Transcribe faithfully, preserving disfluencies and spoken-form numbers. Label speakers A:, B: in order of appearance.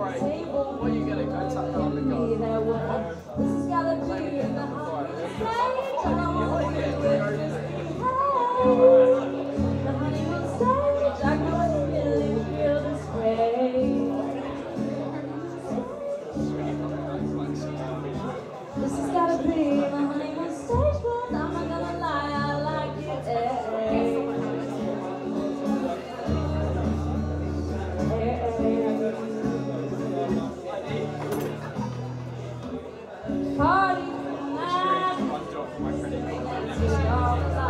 A: table. What are you gonna go tuck on the go? This has gotta be in the heart. All I wanna do is just be high. The honeymoon stage, I can really feel this way. This has gotta be the honeymoon stage, but I'm not gonna lie, I like it. Hey. Party tonight.